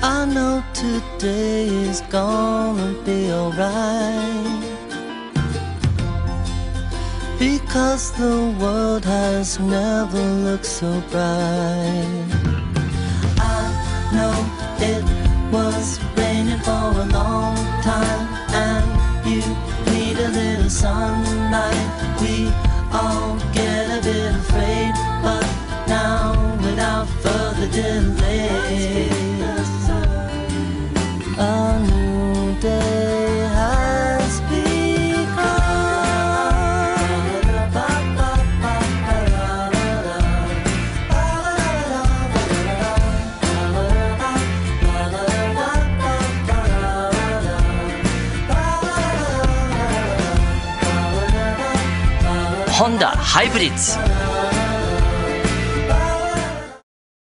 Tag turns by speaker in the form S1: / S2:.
S1: I know today is gonna be alright, because the world has never looked so bright. I know it was raining for a long time, and you need a little sunlight. We all get a bit afraid, but now without further delay, a new day has begun.
S2: Honda ハイブリッド